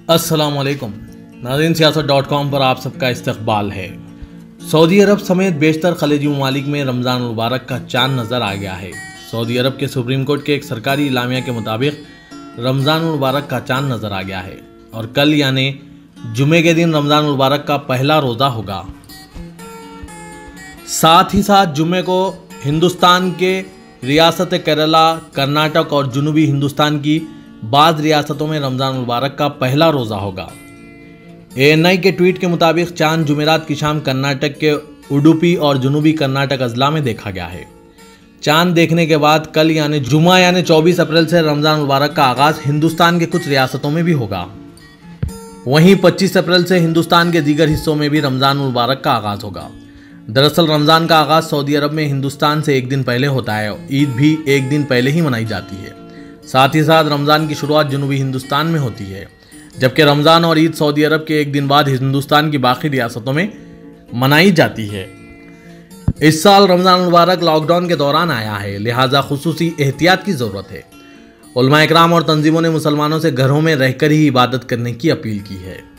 अस्सलामुअलैकुम नाज़रीन, सियासत.com पर आप सबका इस्तकबाल है। सऊदी अरब समेत बेशतर खलीजी ममालिक में रमज़ान मुबारक का चांद नज़र आ गया है। सऊदी अरब के सुप्रीम कोर्ट के एक सरकारी इलामिया के मुताबिक रमज़ान मुबारक का चांद नज़र आ गया है और कल यानी जुमे के दिन रमज़ान मुबारक का पहला रोज़ा होगा। साथ ही साथ जुमे को हिंदुस्तान के रियासत केरला, कर्नाटक और जुनूबी हिंदुस्तान की बाद रियासतों में रमज़ान मुबारक का पहला रोज़ा होगा। ANI के ट्वीट के मुताबिक चांद जुमेरात की शाम कर्नाटक के उडुपी और जुनूबी कर्नाटक अजला में देखा गया है। चांद देखने के बाद कल यानी जुमा यानी 24 अप्रैल से रमज़ान मुबारक का आगाज़ हिंदुस्तान के कुछ रियासतों में भी होगा। वहीं 25 अप्रैल से हिंदुस्तान के दीगर हिस्सों में भी रमज़ान मुबारक का आगाज़ होगा। दरअसल रमज़ान का आगाज़ सऊदी अरब में हिंदुस्तान से एक दिन पहले होता है और ईद भी एक दिन पहले ही मनाई जाती है। साथ ही साथ रमज़ान की शुरुआत जुनूबी हिंदुस्तान में होती है, जबकि रमज़ान और ईद सऊदी अरब के एक दिन बाद हिंदुस्तान की बाकी रियासतों में मनाई जाती है। इस साल रमज़ान मुबारक लॉकडाउन के दौरान आया है, लिहाजा खुसूसी एहतियात की ज़रूरत है। उलमा इकराम और तंजीमों ने मुसलमानों से घरों में रहकर ही इबादत करने की अपील की है।